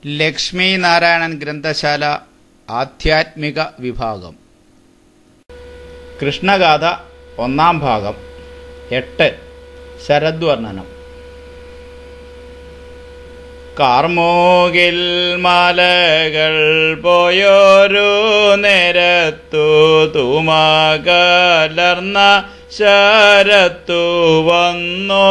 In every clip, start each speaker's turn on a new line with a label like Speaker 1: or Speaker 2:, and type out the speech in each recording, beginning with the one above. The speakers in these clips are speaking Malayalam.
Speaker 1: ലക്ഷ്മി നാരായണൻ ഗ്രന്ഥശാല ആധ്യാത്മിക വിഭാഗം. കൃഷ്ണഗാഥ ഒന്നാം ഭാഗം. 8. ശരദ്വർണ്ണനം. കാർമോകിൽ മലകൾ പോയൊരു നേരത്തു തുമകലർന്ന ശരത്തു വന്നോ,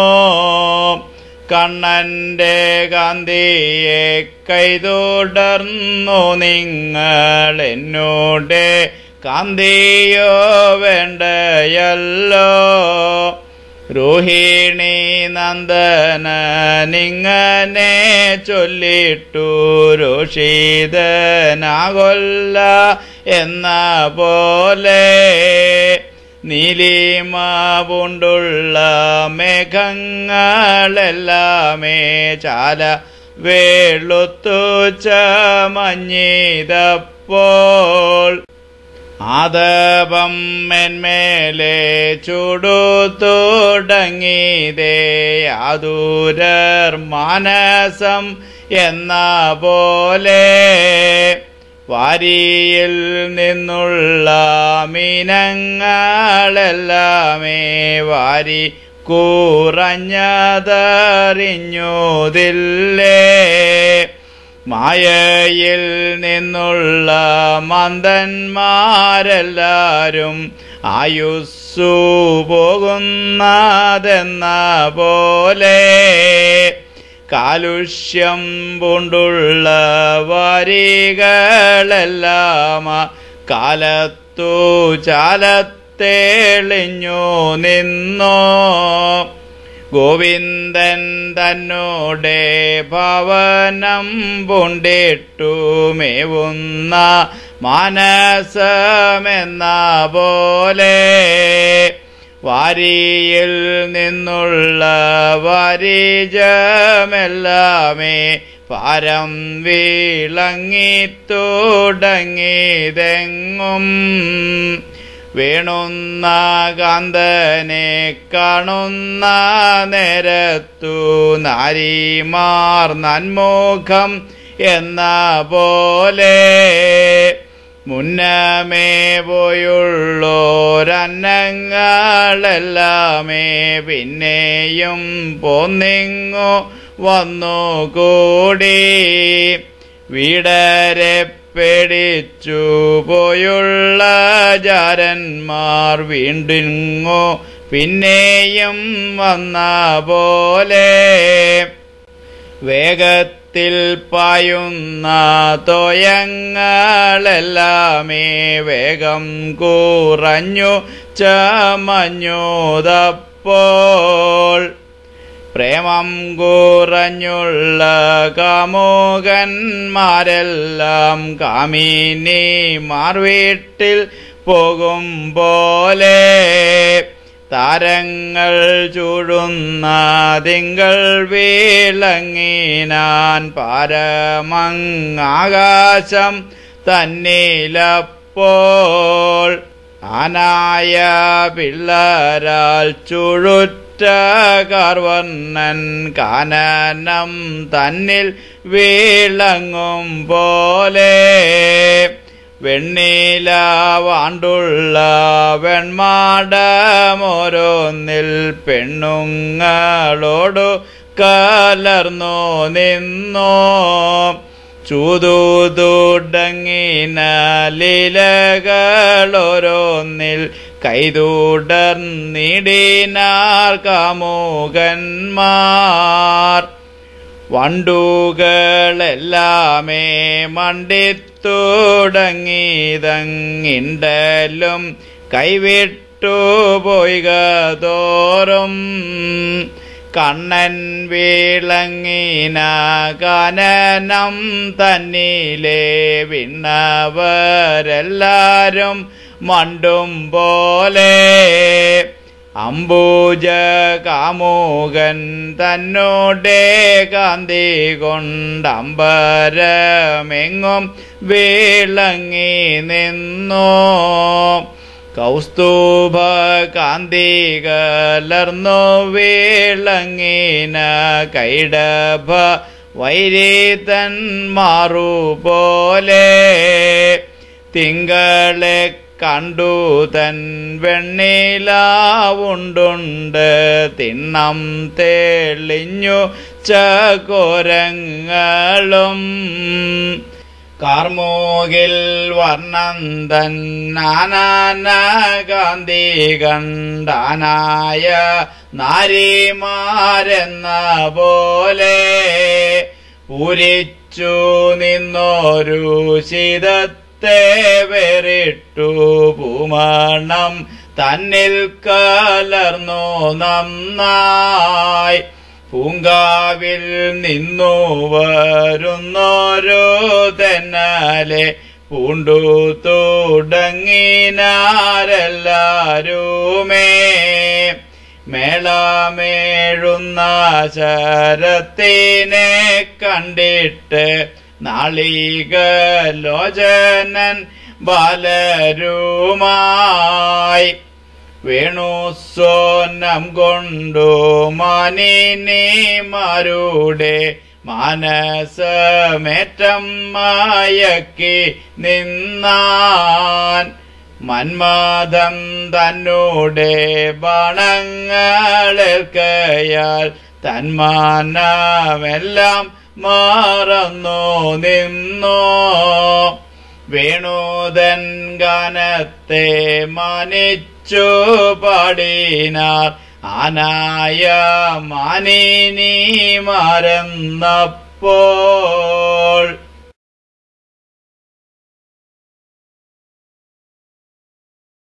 Speaker 1: കണ്ണന്റെ കാന്തിയെ കൈതൊടർന്നു നിങ്ങൾ എന്നോടെ കാന്തിയോ വേണ്ടയല്ലോ. രോഹിണി നന്ദനനിങ്ങനെ ചൊല്ലിട്ടു രോഷിതനാകൊല്ല എന്ന പോലെ, നീലിമ പൂണ്ടുള്ള മേഘങ്ങളെല്ലാമേ ചാല വെളുത്തു ചമഞ്ഞിതപ്പോൾ, ആദപം മേന്മേലെ ചൂടു തുടങ്ങിയതേ ആതുരർ മാനസം എന്ന പോലെ, വാരിയിൽ നിന്നുള്ള മീനങ്ങളെല്ലാമേ വാരി കുറഞ്ഞതറിഞ്ഞുതില്ലേ. മായയിൽ നിന്നുള്ള മന്ദന്മാരെല്ലാരും ആയുസ്സു പോകുന്നതെന്ന പോലെ, കാലുഷ്യം പൂണ്ടുള്ള വരികളെല്ലാം കാലത്തു ചാലത്തെളിഞ്ഞു നിന്നോ. ഗോവിന്ദൻ തന്നോടെ ഭവനം പൂണ്ടിട്ടു മേവുന്ന മാനസമെന്ന പോലെ, വാരിയിൽ നിന്നുള്ള വാരിജമെല്ലാമേ പാരം വിളങ്ങി തുടങ്ങിയതെങ്ങും. വേണുന്ന കാന്തനെ കാണുന്ന നേരത്തു നാരിമാർ നന്മുഖം എന്ന പോലെ, മുന്നമേ പോയുള്ളോരന്നങ്ങളെല്ലാമേ പിന്നെയും പോന്നിങ്ങു വന്നുകൂടി. വീടരെ പേടിച്ചു പോയുള്ള ജാരന്മാർ വീണ്ടിങ്ങോ പിന്നെയും വന്ന പോലെ, വേഗത്തിൽ പായുന്ന തോയങ്ങളെല്ലാമേ വേഗം കുറഞ്ഞു ചമഞ്ഞുതപ്പോൾ, പ്രേമം കുറഞ്ഞുള്ള കാമുകന്മാരെല്ലാം കാമിനിമാർ വീട്ടിൽ പോകും പോലെ, താരങ്ങൾ ചൂടുന്ന തിങ്കൾ വിളങ്ങിനാൻ പരമങ്ങാകാശം തന്നിലപ്പോൾ, ആനായ പിള്ളരാൽ ചുഴുറ്റ കാർവർണ്ണൻ കാനനം തന്നിൽ വിളങ്ങും പോലെ, വെണ്ണില വാണ്ടുള്ള വെൺമാടമോരോന്നിൽ പെണ്ണുങ്ങളോടു കലർന്നു നിന്നോ. ചൂതു തുടങ്ങിന ലീലകളോരോന്നിൽ കൈതുടർന്നിടിനാർ കാമുകന്മാർ. വണ്ടുകളെല്ലാമേ മണ്ടിത്തുടങ്ങിതങ്ങിണ്ടലും കൈവിട്ടു പോയിക തോറും, കണ്ണൻ വിളങ്ങിന കാനനം തന്നിലെ വിണ്ണവരെല്ലാരും മണ്ടും പോലെ, അംബുജ കാമുകൻ തന്നോടെ കാന്തി കൊണ്ടമ്പരമെങ്ങും വിളങ്ങി നിന്നോ. കൗസ്തുഭ കാന്തി കലർന്നു വിളങ്ങിന കൈടഭ വൈരീതന്മാറുപോലെ തിങ്കളെ കണ്ടു തൻ വെണ്ണിലാവുണ്ടുണ്ട് തിണ്ണം തെളിഞ്ഞു ചകോരങ്ങളും കാർമൂകിൽ വർണ്ണന്തൻ നാനാകാന്തി കണ്ടാനായ നാരിമാരെന്ന പോലെ പൂരിച്ചു നിന്നൊരു ശീതത്തെ വേറിട്ടു പൂമണം തന്നിൽ കലർന്നു നന്നായി പൂങ്കാവിൽ നിന്നു വരുന്നോരോ തെന്നലെ പൂണ്ടു തുടങ്ങിനാരെല്ലാരുമേ മേളമേഴുന്ന ശരത്തിനെ കണ്ടിട്ട് നാളികലോചനൻ ബാലരുമായി വേണുസ്വനം കൊണ്ടു മാനിനിമാരുടെ മാനസമേറ്റം മയക്കി നിന്നാൻ മന്മഥം തന്നോടെ ബാണങ്ങളേൽക്കയാൽ തന്മാനമെല്ലാം മറന്നു നിന്നോ വേണുതൻ ഗാനത്തെ മാനിച്ചു പാടിനാർ ആനായ മാനിനിമാരെന്നപ്പോൾ